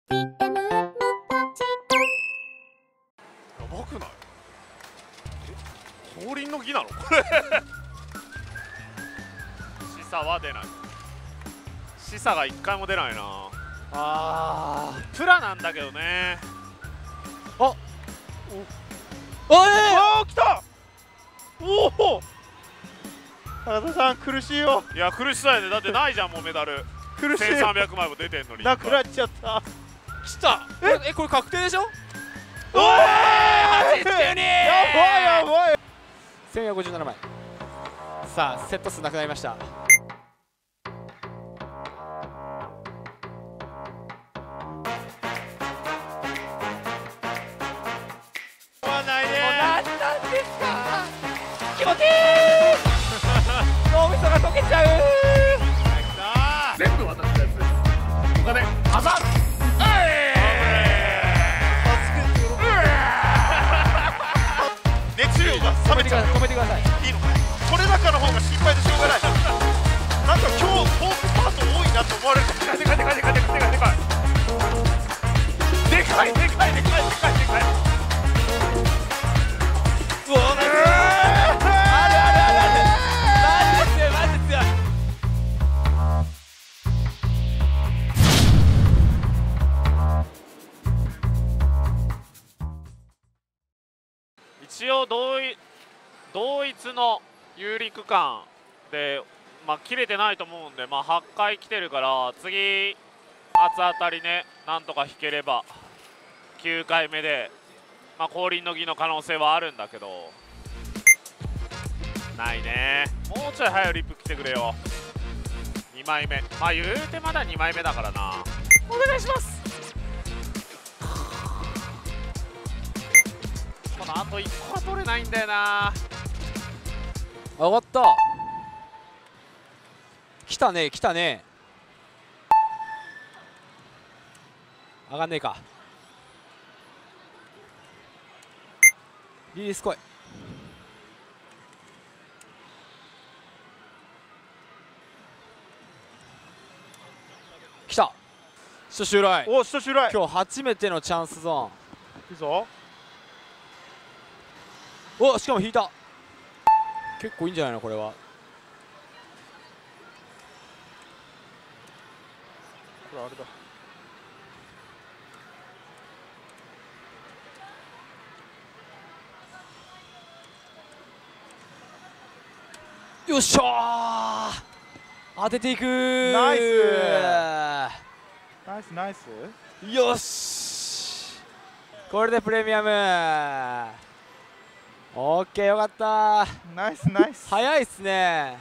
ばくない？降臨の儀なのこれ示唆は出ない。示唆が1回も出ないな。プラなんだけどね。 おい来た。おお、 高田さん苦しいよ。 いや苦しそうやね。だってないじゃんもうメダル。 苦しい。 1300枚も出てんのになくなっちゃった。 来た。これ確定でしょ。 おー 82。 やばいやばい。 1457枚。さあセット数なくなりました。 ないね。 何なんですか。気持ちいい。脳みそが溶けちゃう。 全部私のやつです。お金あざっ。熱量が冷めちゃう。 止めてください。 いいのかい。これ高の方が心配でしょうがない。なんか今日トークパート多いなと思われる。でかいでかいでかいでかいでかいでかいでかいでかいでかいでかいでかいでかい。 うわあるあるあるある。マジで強いマジで強い。 一応同一の有利区間で、切れてないと思うんで、8回来てるから次初当たりね、なんとか引ければ9回目で、後輪の儀の可能性はあるんだけど、ないね。もうちょい早いリップ来てくれよ。2枚目、言うてまだ2枚目だからな。お願いします。このあと1個は取れないんだよな。 上がった。来たね来たね。上がんねえか。リリース来い。来た。初襲来。 お、初襲来。 今日初めてのチャンスゾいいぞ。 ーン。お、しかも引いた。結構いいんじゃないのこれは。 これあれだ。 よっしゃー。当てていくー。 ナイスナイスナイス。 よし。これでプレミアム。オッケー、よかった。 ナイスナイス。 早いっすね。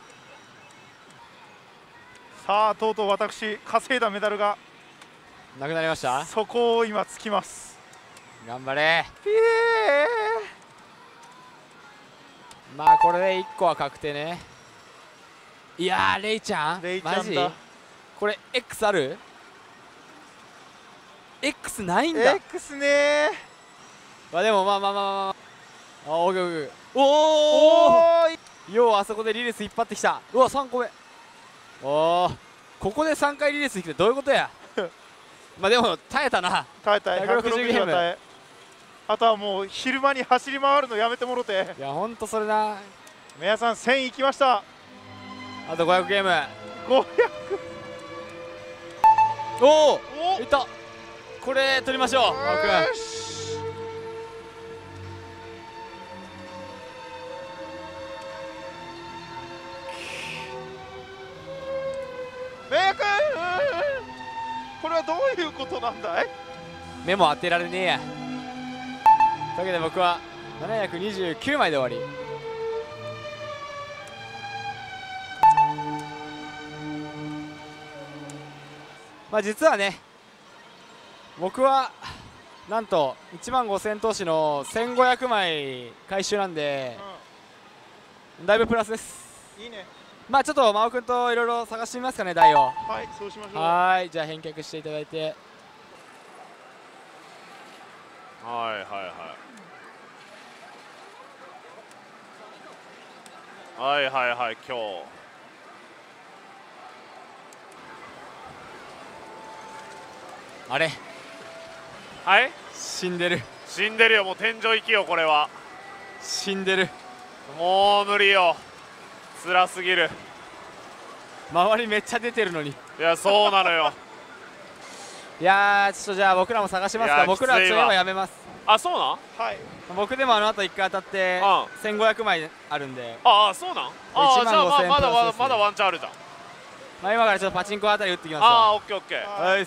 さあとうとう私稼いだメダルがなくなりました。 そこを今つきます。 頑張れ。 ピエこれで1個は確定ね。いやーレイちゃんレイちゃんだ。 マジこれ X ある？ X ないんだ。 X ねでもオーケーオーケー。おお、ようあそこでリレース引っ張ってきた。うわ3個目。おお、ここで3回リレース引くってどういうことや。でも耐えたな。 耐えたい。 160 160は耐え。あとはもう昼間に走り回るのやめてもろて。 いやほんとそれな。 皆さん1000いきました。 あと500ゲーム。 500。 おおいった。これ取りましょう。青くん。 メイ君、これはどういうことなんだい？ 目も当てられねえや。というわけで僕は729枚で終わり。実はね、僕はなんと15000投資の1500枚回収なんで、だいぶプラスです。 いいね。 ちょっと真央君といろいろ探してみますかね、台を。 はい、そうしましょう。 はい、じゃあ返却していただいて。 はいはいはいはいはいはい。今日あれはい死んでる死んでるよ。もう天井行きよこれは。 死んでる。 もう無理よ。辛すぎる。 周りめっちゃ出てるのに。 いやそうなのよ。 いやーちょっとじゃあ僕らも探しますか。 いや僕らはきついわ釣ればやめます。 あそうなん。 はい。 僕でもあと1回当たってう 1500枚あるんで、 あそうなん。 1万じゃあ 5000 まだプラスですねまだワンチャンあるじゃん。 まあ今からちょっとパチンコあたり打ってきますあわ。 あオッケーオッケー。 はい。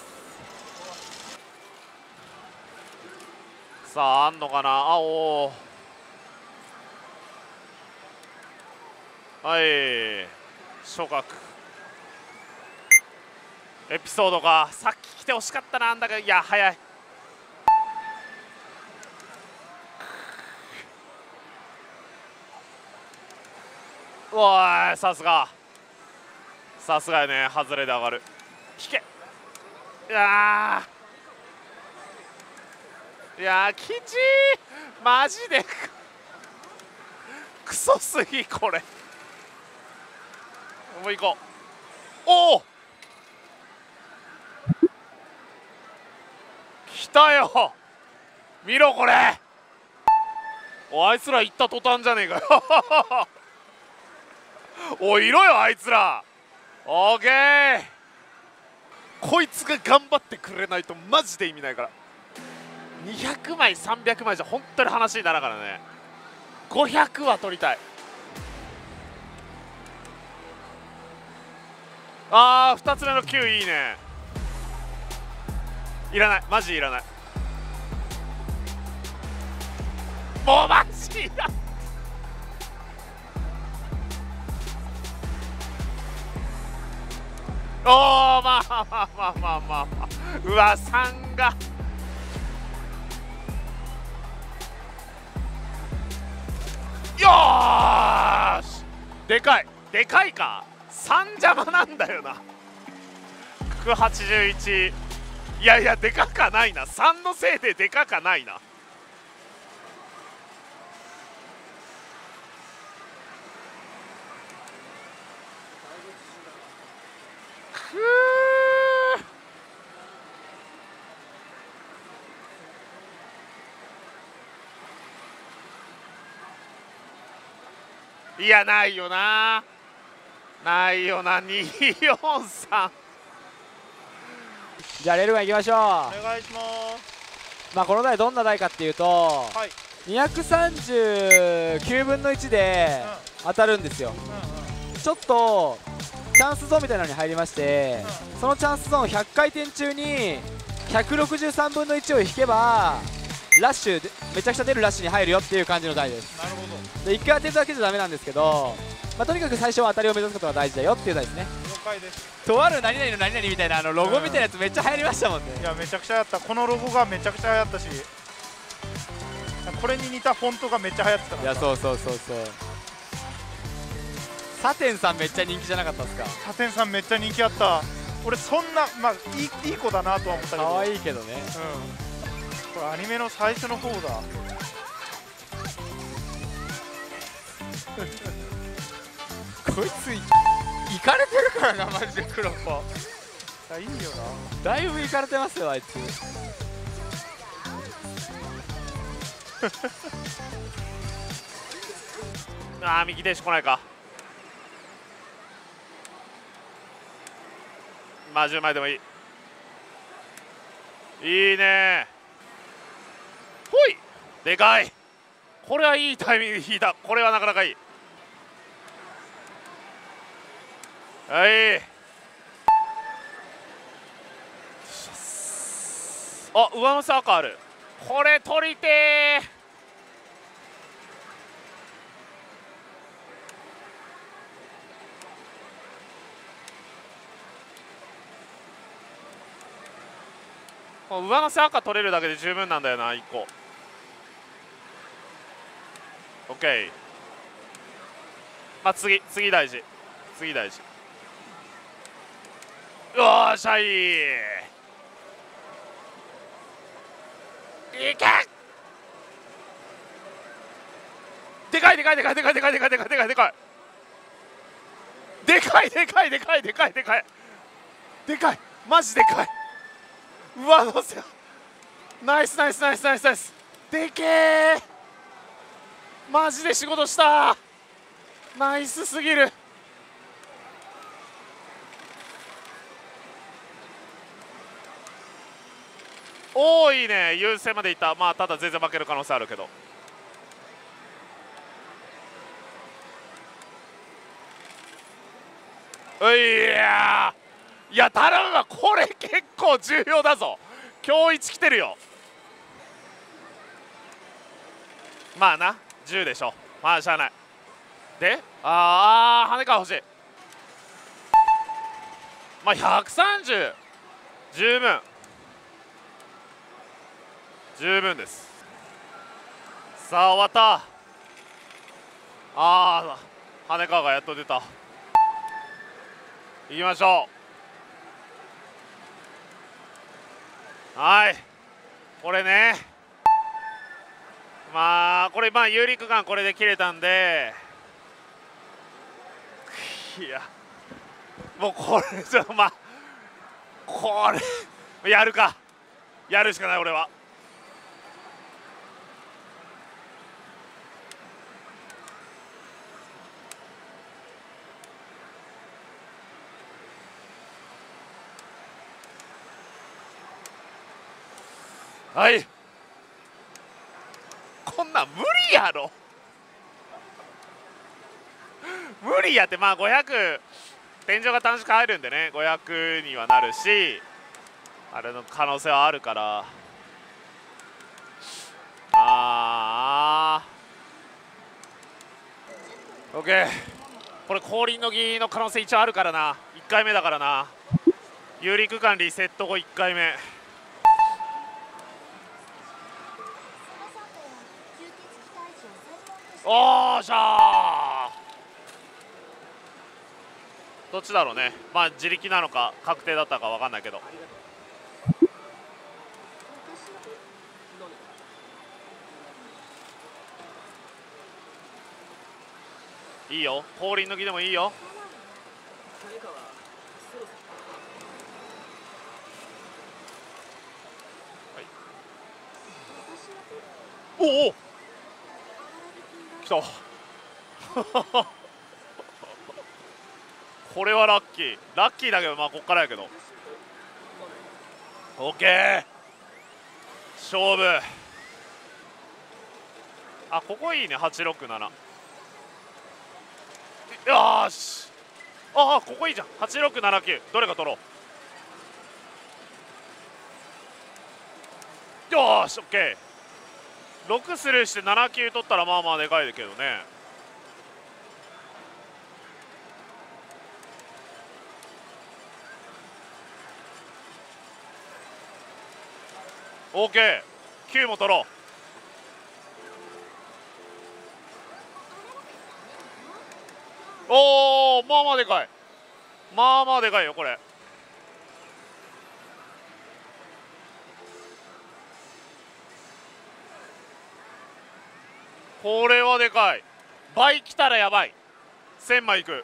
さああんのかな。あおーはい初角エピソードか。さっき来てほしかったな。んだかいや早い。おいさすがやね。外れで上がる。引け。いやきちいマジでクソすぎこれ。もう行こう。おお来たよ。見ろこれ。おあいつら行った途端じゃねえかよおいいろよあいつら。オーケー。こいつが頑張ってくれないとマジで意味ないから。200枚300枚じゃ本当に話にならんからね。500は取りたい。あー2つ目の9いいね。いらないマジいらない。もうマジいらない。おーまあうわ3がよーし。でかいか。3邪魔なんだよな。181。いやでかかないな。3のせいででかかないな。くー。いやないよな243。 じゃあレールガン行きましょう。 お願いします。 まあこの台どんな台かっていうと、 はい。 239分の1で当たるんですよ。ちょっとチャンスゾーンみたいなのに入りまして、そのチャンスゾーン100回転中に163分の1を引けばラッシュでめちゃくちゃ出るラッシュに入るよっていう感じの台です。 なるほど。 で1回当てるだけじゃダメなんですけど、まあ、とにかく最初は当たりを目指すことが大事だよっていう台ですね。 了解です。 とある何々の何々みたいなロゴみたいなやつめっちゃ流行りましたもんね。 いやめちゃくちゃ流行った。このロゴがめちゃくちゃ流行ったし、これに似たフォントがめっちゃ流行ってた。 いやそうサテンさんめっちゃ人気じゃなかったですか。 サテンさんめっちゃ人気あった。俺そんなまあいい子だなとは思ったけど。 可愛いけどね。 これアニメの最初の方だこいついかれてるからなマジで黒子。 いやいいよな。 だいぶいかれてますよあいつあー右停止来ないか。まあ10枚でもいい。いいね。ほいでかい。これはいいタイミングで引いた。これはなかなかいい。はい。あ上乗せ赤ある。これ取りてー。上乗せ赤取れるだけで十分なんだよな1個。 OK。 まあ次大事。よーしゃいいけ。でかいマジでかい。 うわどうせよ、ナイスナイスナイスナイスナイス、でけえ、マジで仕事した、ナイスすぎる。おーいいね、優勢までいった。まあただ全然負ける可能性あるけど、いや頼むわ、これ結構重要だぞ。今日1来てるよ。まあな10でしょ、まあしゃあない。で羽根川欲しい。まあ130十分十分です。さあ終わった。羽根川がやっと出た。行きましょう。はい、これね、まあこれ有利区間これで切れたんで、いやもうこれじゃこれやるか、やるしかない俺は。はい、こんなん無理やろ無理やって。まあ500天井が短縮入るんでね、500にはなるし、あれの可能性はあるから。オッケー、これ後輪の儀の可能性一応あるからな。1回目だからな、有利区間リセット後1回目。おーしゃー、どっちだろうね。まあ自力なのか確定だったか分かんないけど、いいよ、後輪抜きでもいいよ。おお来たこれはラッキー、ラッキーだけど、まあこっからやけど。オッケー、勝負。ここいいね、867。よーし、ここいいじゃん、8679、どれか取ろう。よーし、オッケー、6スルーして79取ったらまあまあでかいけどね。オーケー、9も取ろう。おお、まあまあでかい、まあまあでかいよこれ。これはでかい、倍来たらやばい。1000枚いく。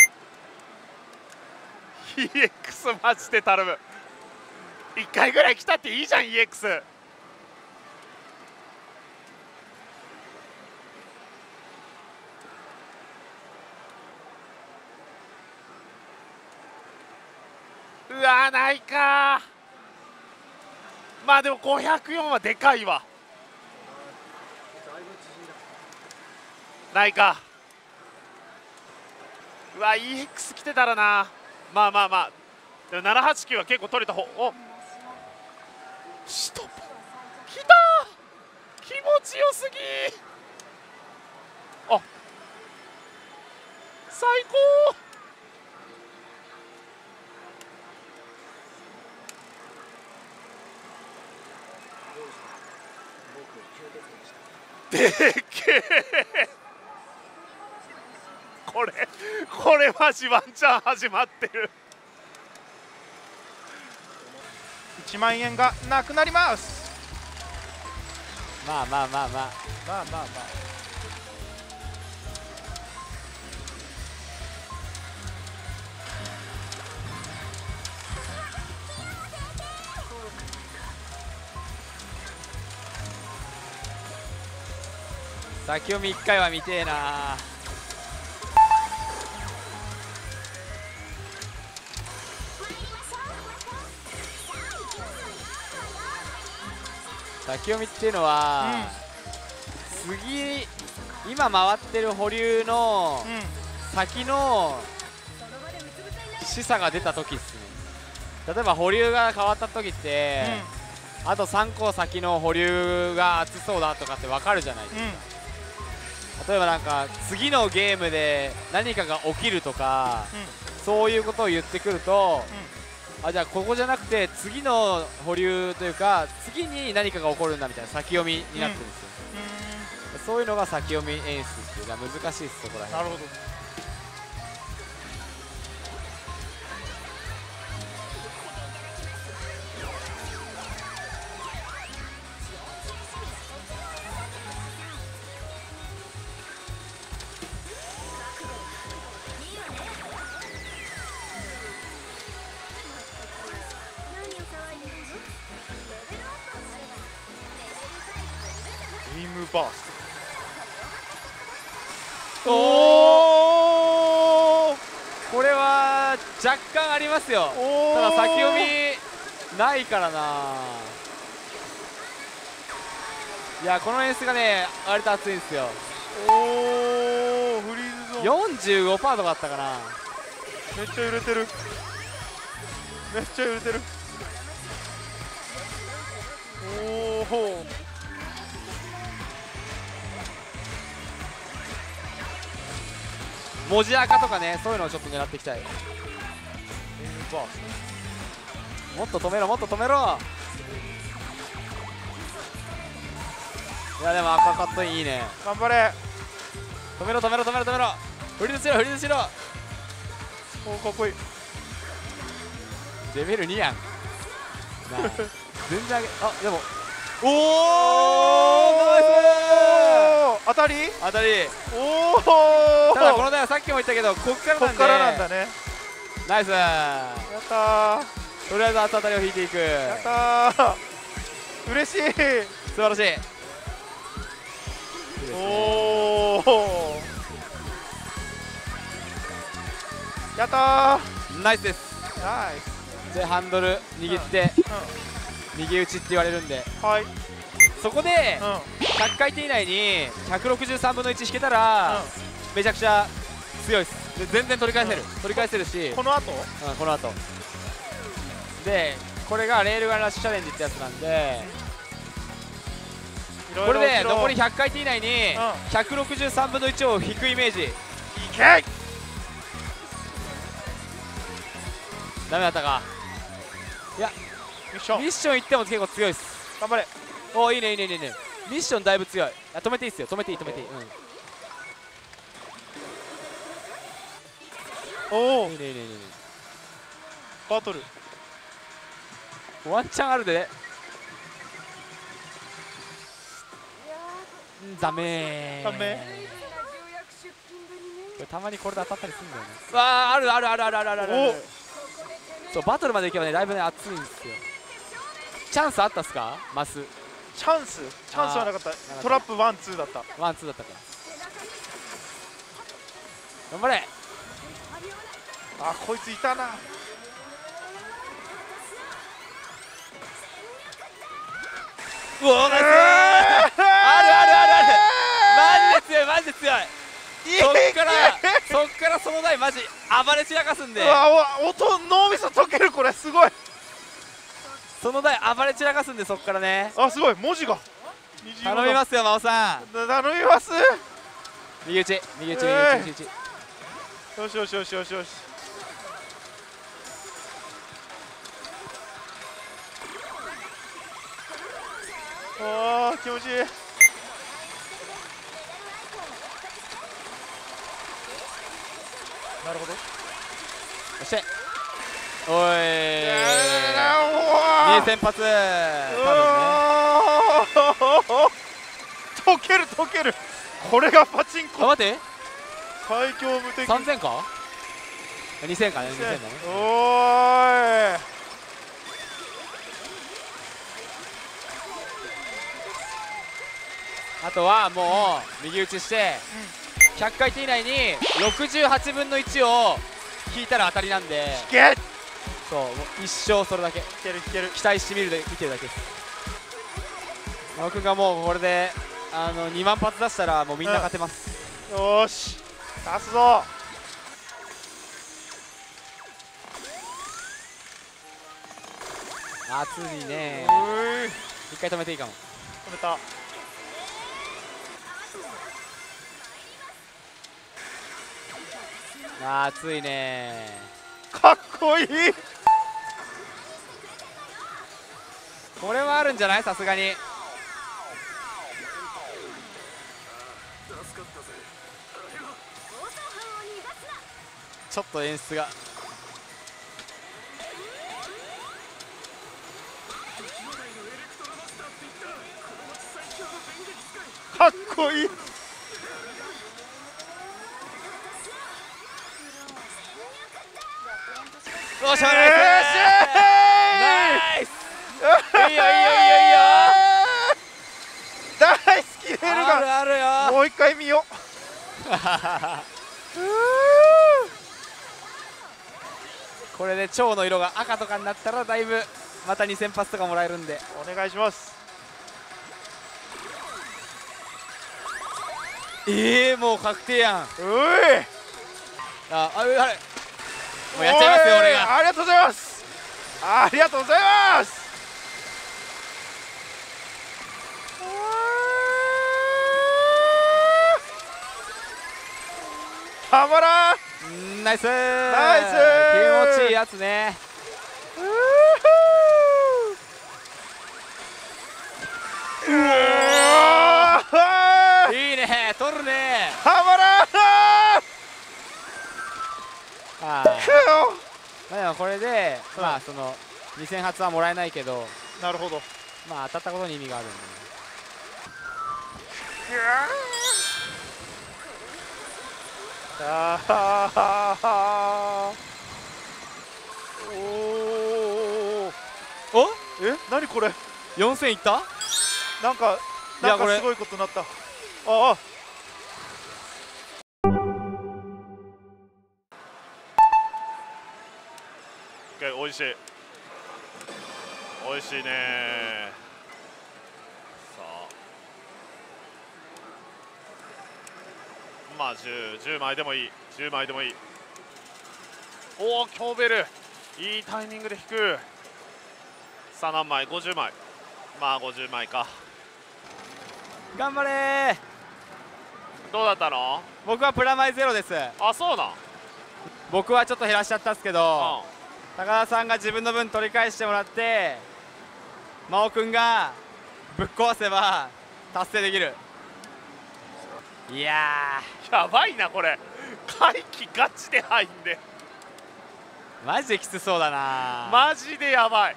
EX マジで頼む、1回ぐらい来たっていいじゃん EX。 うわーないかー。まあでも504はでかいわ。ないか。うわ EX 来てたらな。まあまあまあでも789は結構取れた方。おストップきたー、気持ちよすぎー。最高でっけえこれマジワンチャン始まってる。 1万円がなくなります。 まあまあまあまあまあまあまあ、 先読み1回は見てえな。先読みっていうのは、次今回ってる保留の先の示唆が出た時っすね。例えば保留が変わった時って、あと3個先の保留が熱そうだとかって分かるじゃないですか。例えばなんか次のゲームで何かが起きるとか、そういうことを言ってくると、あ、じゃあここじゃなくて次の保留というか次に何かが起こるんだみたいな先読みになってるんですよ。そういうのが先読み演出っていうのは難しいです、そこら辺。 なるほど。ビームバースト。おお、 これは若干ありますよ。ただ先読みないからな。いや、この演出がね割と熱いんですよ。 おお、フリーズゾーン 45% とかあったかな。 めっちゃ揺れてる、めっちゃ揺れてる。おお、 文字赤とかね、そういうのをちょっと狙っていきたい。 ビームバースもっと止めろ、もっと止めろ。いやでも赤カットインいいね。 ト。頑張れ。 止めろ止めろ止めろ止めろ。フリーズしろフリーズしろ。 おお、かっこいい。 レベル2やんなあ。全然上げ、あ、でもおおおナイス。 当たり。 当たり。 おお、 ただこの台はさっきも言ったけどこっからなんで、 こっからなんだね。 ナイス。 やったー、 とりあえず当たりを引いていく。 やったー、嬉しい。 素晴らしい。 おお、やったナイスです。 ー、ナイス。 でハンドル握って右打ちって言われるんで、 はい。 そこで100回転以内に163分の1引けたらめちゃくちゃ強いです。で全然取り返せる、取り返せるし、 この後。 この後でこれがレールガンラッシュチャレンジってやつなんで、これで残り100回転以内に163分の1を引くイメージ。 いけ。 ダメだったか。いやミッションミッション行っても結構強いです。 頑張れ。 おお、いいねいいねいいねいいね。ミッションだいぶ強い。あ、止めていいっすよ、止めていい止めていい。 おお、 いいねいいねいいね。 バトル。 ワンチャンあるで。ダメー。 ダメ。 これたまにこれで当たったりするんだよね。わあ、あるあるあるあるあるあるある。そう、バトルまでいけばねだいぶね熱いんですよ。チャンスあったっすか、マス。 チャンスはなかった。トラップワンツーだった。 ワンツーだったか。頑張れ。 あ、こいついたな。 うお、ナイス。あるあるあるある。マジで強いマジで強い。そっからその台マジ暴れ散らかすんで。 うわ、音脳みそ溶ける。これすごい。 その台暴れ散らかすんで、そっからね。 あ、すごい、文字が頼みますよ真央さん。 頼みます。 右打ち右打ち右打ち右打ち。 よしよしよしよしよし。あー、気持ちいい。なるほど。 そしておい2先発。 溶ける溶ける。これがパチンコ。 待って、 最強無敵。 3000か2000かね、2000だね。 おーい、 あとはもう右打ちして100回転以内に68分の1を引いたら当たりなんで、 いけそうもう一生それだけいけるいける。 期待して見てるだけです。真央君がもうこれで2万発出したらもうみんな勝てます、 よーし出すぞ。 熱いね。一回止めていいかも。 止めた。 熱いね。 かっこいい。 これはあるんじゃない、さすがに。ちょっと演出がかっこいい。 おしゃれナイスいいよいいよいいよいいよ。 大好きレールあるが。 あるよ。 もう一回見よう。 これで蝶の色が赤とかになったらだいぶまた2000発とかもらえるんで。 お願いします。 もう確定やん。 うい。 あれもうやっちゃいますよ俺が。 ありがとうございます。ありがとうございます。たまらん。 ナイスナイス気持ちいいやつね。いいね、取るね。 たまらん。 まあでもこれで、まあその2000発はもらえないけど、 なるほど。 まあ当たったことに意味があるんで。お何これ。 4000いった？ なんかこれすごいことになった。あおいしいおいしいね。さあまあ10枚でもいい、10枚でもいい。おおキョーベルいいタイミングで引く。さあ何枚、50枚。まあ50枚か。 頑張れー。 どうだったの？ 僕はプラマイゼロです。 あ、そうなん。 僕はちょっと減らしちゃったんですけど、 うん高田さんが自分の分取り返してもらって真央君がぶっ壊せば達成できる。いややばいなこれ。回帰ガチで入んで。 マジできつそうだな。 マジでやばい。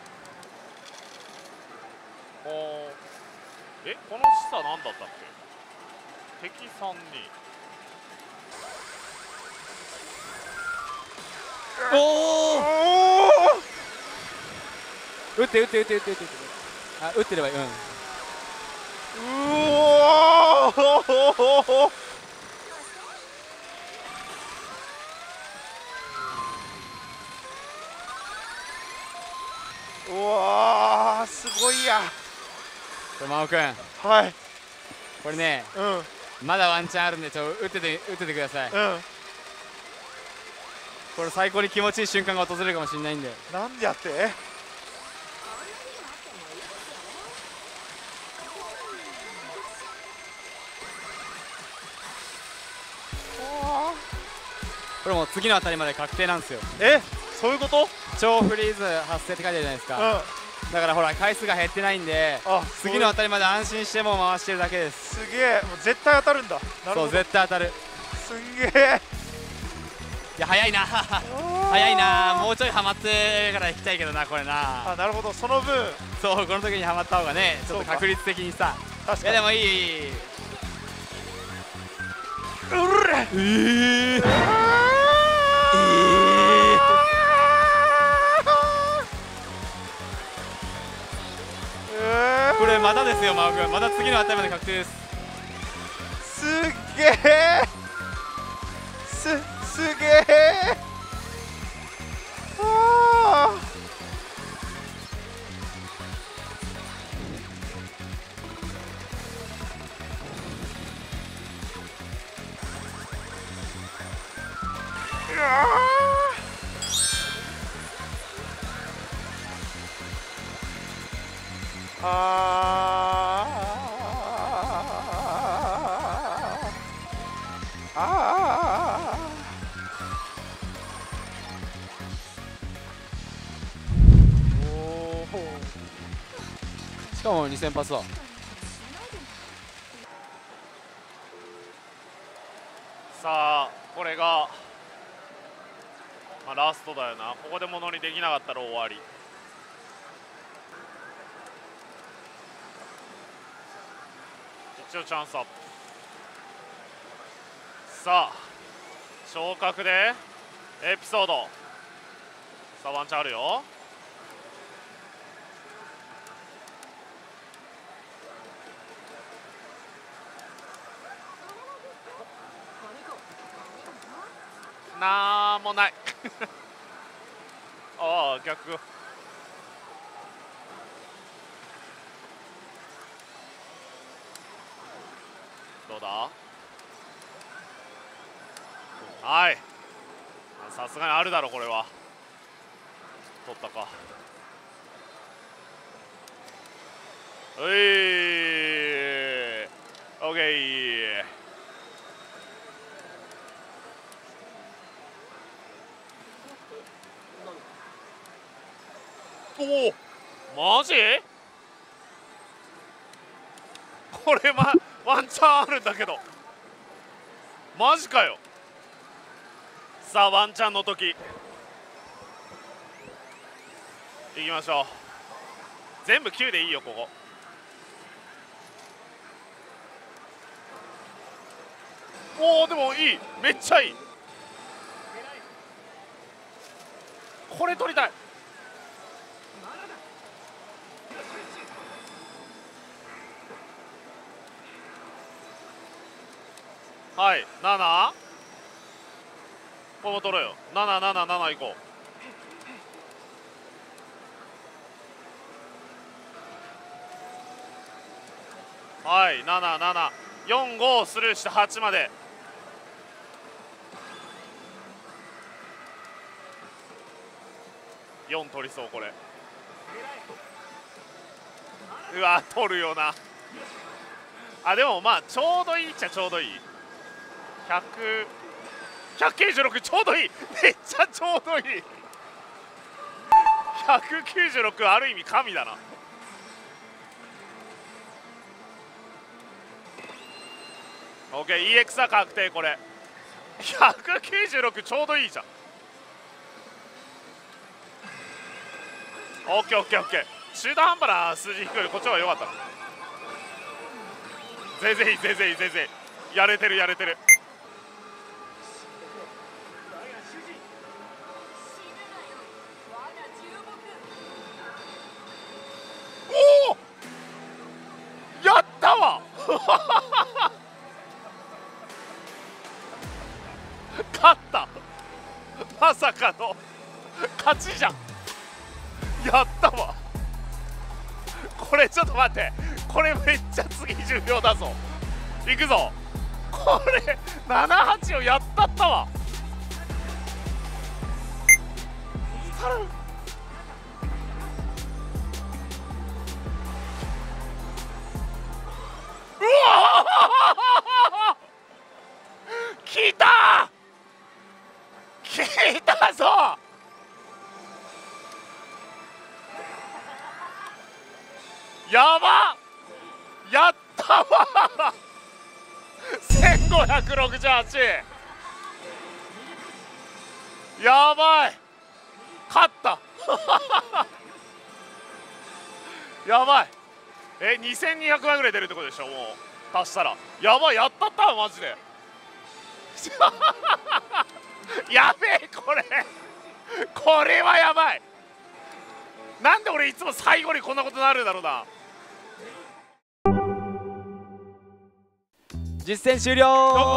この示唆何だったっけ。敵3人。 おお打ってあ、打ってればいい。 うわーすごいや。 真央君はい。 これね、 うんまだワンチャンあるんで打っててください。これ最高に気持ちいい瞬間が訪れるかもしれないんで。 なんでやって。 これもう次の当たりまで確定なんですよ。 そういうこと。 超フリーズ発生って書いてあるじゃないですか、だからほら回数が減ってないんで次の当たりまで安心してもう回してるだけです。 すげえ。もう絶対当たるんだ。 そう絶対当たる。 すんげえ。 いや早いな早いな。もうちょいハマってから行きたいけどなこれな。 あ、なるほど。その分そうこの時にハマった方がねちょっと確率的にさ。 確かに。 いやでもいい。ここれまたですよ、マー君。また次の値まで確定です。 すっげえすげえあーうわーしかも2000発だ。 さあこれが、まあ、ラストだよな。ここでものにできなかったら終わり。一応チャンスアップ。さあ昇格でエピソード。さあワンチャンあるよ。なんもないああ逆。どうだ。はい、さすがにあるだろこれは。取ったか。ういオッケー。おおマジこれ、ワンチャンあるんだけど。マジかよ。さあワンチャンの時いきましょう。全部9でいいよここ。おおでもいい、めっちゃいい。これ取りたい。はい、7これも取ろうよ。777いこう。はい、7745スルーして8まで。4取りそうこれ。うわ取るよな。あでもまあちょうどいいっちゃちょうどいい。196ちょうどいい。めっちゃちょうどいい。196ある意味神だな。OKEX は確定。これ196ちょうどいいじゃん。OKOKOK 中途半端な数字低いよりこっちの方が良かったな。全然いい全然いい全然いい。やれてるやれてる。おおやったわ勝った。まさかの勝ちじゃん。やったわ。これちょっと待って、これめっちゃ次重要だぞ。いくぞ。これ78をやったったわ。うわ来た来たぞ。やばやったわ1568。やばい勝ったやばい。2200万ぐらい出るってことでしょ。もう足したらやばい。やったったわマジでやべえこれはやばい。なんで俺いつも最後にこんなことになるんだろうな。 実戦終了。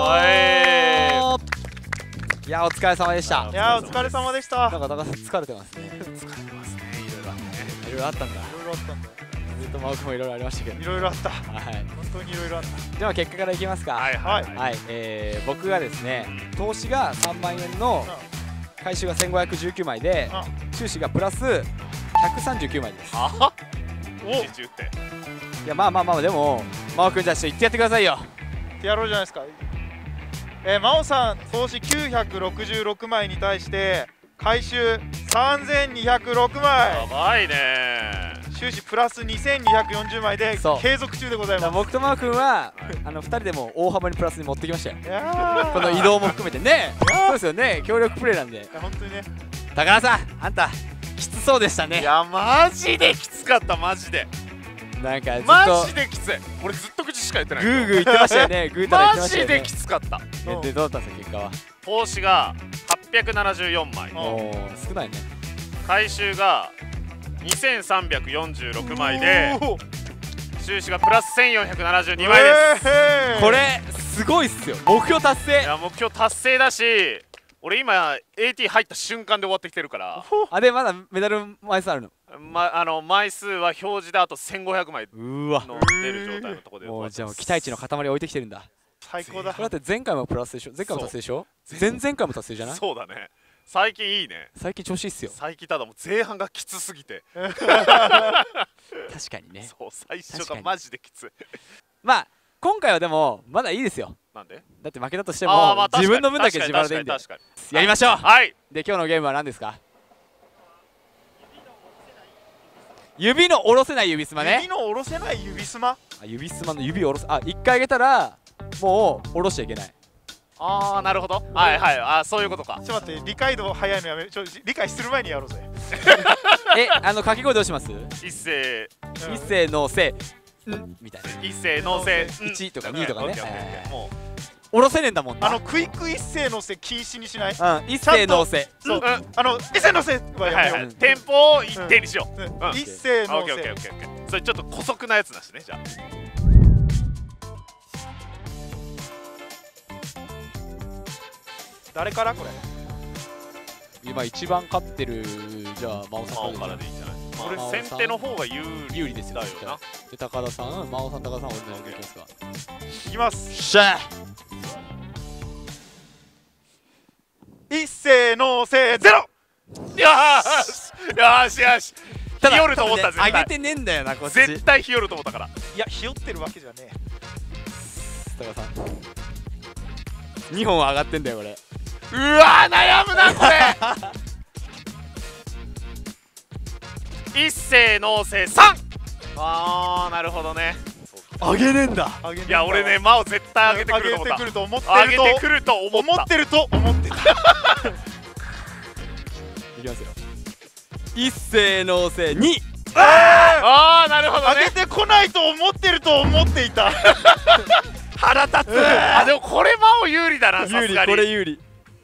いやお疲れ様でした。 いやーお疲れ様でした。 なんか高田さん疲れてますね。 疲れてますね。いろいろあってね。 いろいろあったんだ。 いろいろあったんだ。 ずっとマウクもいろいろありましたけど。 いろいろあった。 はい。 本当にいろいろあった。 では結果からいきますか。 はいはいはい。 はい。僕がですね、投資が3万円の回収が1519枚で、収支がプラス139枚です。 あは。お。10点。 いやまあまあまあでも真央くんじゃあちょっと言ってやってくださいよ。 やろうじゃないですか。真央さん投資966枚に対して回収3206枚、 やばいね。 収支プラス2240枚でそう継続中でございます。 僕と真央くんは2人でも大幅にプラスに持ってきましたよ。 いやこの移動も含めてね。そうですよね、協力プレーなんで。 本当にね。 高田さんあんたきつそうでしたね。 いやマジできつかった。マジでなんかずっとマジできつい。俺ずっと口しか言ってない。 グーグー言ってましたよね。グータラ言ってましたよね。 マジできつかった。 でどうだったんですか結果は。 投資が874枚、 おお少ないね。 回収が2346枚で収支がプラス1472枚です。 これすごいっすよ。目標達成。 いや目標達成だし、俺今 AT 入った瞬間で終わってきてるから。 あでまだメダル枚数あるの。 枚数は表示であと1500枚うわの出る状態のところでもうじゃあ期待値の塊置いてきてるんだ。 最高だ。 これだって前回もプラスでしょ。前回も達成でしょ。前々回も達成じゃない。 そうだね。最近いいね。 最近調子いいっすよ。 最近ただもう前半がきつすぎて確かにね。 そう最初がマジできつい。 まあ今回はでもまだいいですよ。 なんでだって負けたとしても自分の分だけ自腹でいいんでやりましょう。 はいで今日のゲームは何ですか。指の下ろせない指すまね。 指の下ろせない指すま。 指すまの指を下ろす。1回上げたらもう下ろしちゃいけない。 ああなるほど。はいはい。あそういうことか。 ちょっと待って理解度早いのやめ。理解する前にやろうぜ。 掛け声どうします。 一斉一斉のせみたいな。 一斉のせ 1とか2とかね。 もう下ろせねえんだもんな。 クイック一斉のせ禁止にしない。 一斉のせ。 そう一斉のせはやめよう。 テンポを一定にしよう。 一斉のせ。 それちょっと姑息なやつだしね。じゃあ誰からこれ。 今一番勝ってるじゃあ真央さんからでいいんじゃない。俺先手の方が有利ですよだよな。 で高田さん、真央さん、高田さん、俺の方いきますか。 いきます。 しゃ一斉のせゼロ。 よしよし。ひよると思った。 上げてねえんだよなこっち。 絶対ひよると思ったから。 いやひよってるわけじゃねえ。高田さん2本上がってんだよこれ。 うわ悩むなこれ。一斉のせ3。ああなるほどね。 上げねえんだ。 いや俺ね真央絶対上げてくると思った。 上げてくると思ってると。上げてくると思ってると思ってた。 いきますよ。一斉のせ2。 ああなるほどね。 上げてこないと思ってると思っていた。 腹立つ。あでもこれ真央有利だな。さすがにこれ有利。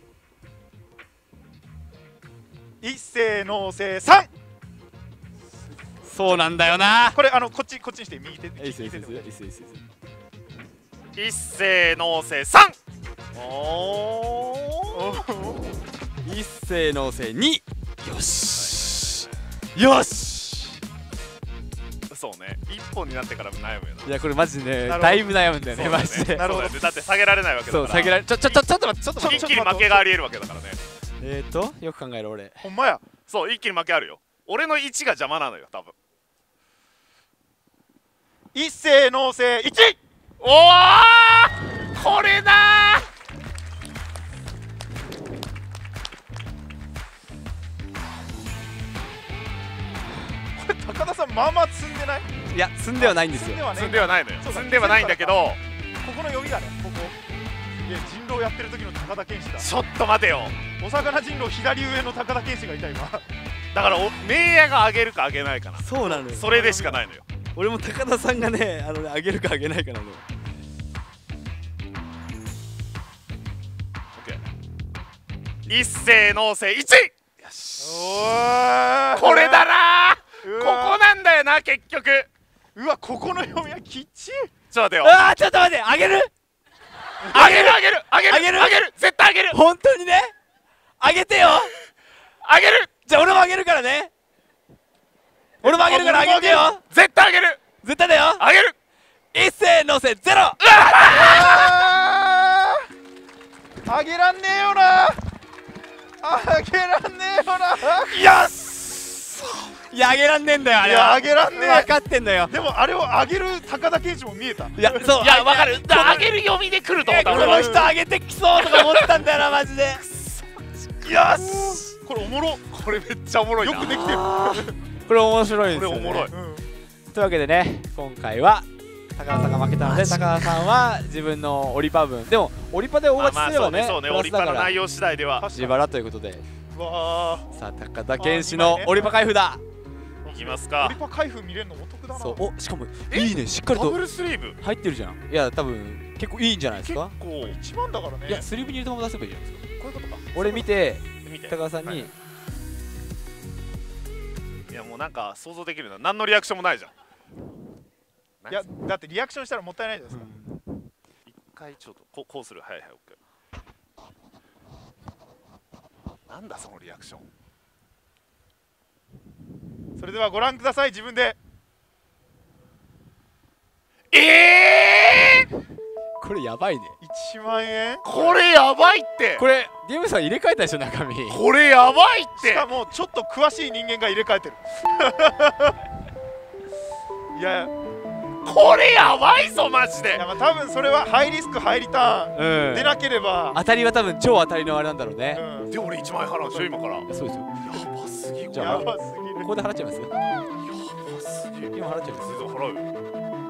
一斉のせ3。 そうなんだよな。 これこっちにして右手。 一斉のせ3。 一斉のせ2。よしよし。 そうね一本になってから悩むよな。 いやこれマジでねだいぶ悩むんだよねマジで。 なるほど。 だって下げられないわけだから。 そう下げられ。ちょっと待って。 一気に負けがありえるわけだからね。 よく考えろ俺。 ほんまや。 そう一気に負けあるよ。俺の1が邪魔なのよ多分。 一斉のせ1。 おおこれだこれ高田さんまあまあ積んでない。 いや積んではないんですよ。 積んではないのよ。積んではないんだけどここの読みだね。ここいや人狼やってる時の高田健志だ。 ちょっと待てよ。 お魚人狼左上の高田健志がいた今。 だから明夜が上げるか上げないかな。 そうなのよ。 それでしかないのよ。 俺も高田さんがね上げるか上げないかなのよ。 一斉のせ1。よしおこれだな。ここなんだよな結局。 うわここの読みはきっちり。 ちょっと待てよ。 ああちょっと待ってあげるあげるあげるあげるあげるあげる絶対あげる本当にねあげてよ。 あげるじゃあ俺もあげるからね。俺もあげるからあげてよ。 絶対あげる絶対だよ。 あげる一斉のせゼロ。 あげらんねえよな。あげらんねえよな。 よしいやあげらんねえんだよあれは。 いやあげらんねえ。 分かってんだよ。 でもあれをあげる高田健志も見えた。 いやそういやわかるあげる読みで来ると思ったこ俺はの人あげてきそうとか思ったんだよなマジで。 よしこれおもろ。 これめっちゃおもろいなよくできてる。 これ面白いですよね。 これおもろいうんというわけでね今回は高田さんが負けたので高田さんは自分のオリパ分でもオリパで大まあ勝ちすればねそうねプラスだからオリパの内容次第では自腹ということでうわさあ高田健志のオリパ開封だ。 いきますーオかリパ開封見れるのお得だな。 そうおしかもいいねしっかりとダブルスリーブ入ってるじゃん。いや多分結構いいんじゃないです結か。 構 1万だからね。 いやスリーブに入れたまま出せばいいじゃないですか。 こういうことか。 俺見て見て高田さんに、 はいいやもうなんか想像できるな何のリアクションもないじゃんいやだってリアクションしたらもったいないじゃないですか。 一回ちょっとこうするはいはいオッケーなんだそのリアクションそれではご覧ください自分で。 これやばいね。 1万円。 これやばいってこれゲームさん入れ替えたでしょ中身。 これやばいっしてかもちょっと詳しい人間が入れ替えてる。いやこれやばいぞマジでいやまあ多分それはハイリスクハイリターンうんでなければ、 当たりは多分超当たりのあれなんだろうね。 うん、 で俺1万円払うんでしょ今からやそうですよ。 ばすぎじゃあやばすぎる。 ここで払っちゃいます。 やばすぎ今払っちゃいます。 全然払うよ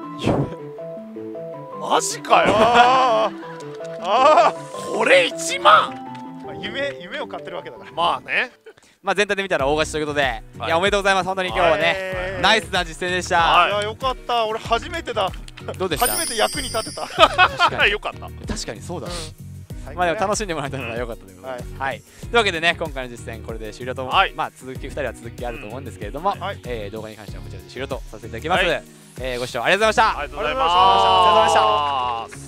マジかよあーあこれ1万ー、まあ、夢を買ってるわけだから。 まあねまあ全体で見たら大勝ちということで、 はいいやおめでとうございます本当に今日はね、 はいナイスな実践でした。 はいいやよかった。俺初めてだ。 どうでした？ 初めて役に立てた。 確かによかった確かにそうだね。 うんまあでも楽しんでもらえたのが良かったということで、はいというわけでね今回の実践これで終了と、 はいまあ2人は続きあると思うんですけれども、 はい動画に関してはこちらで終了とさせていただきます、 はいご視聴ありがとうございました。 ありがとうございありがとうございましたます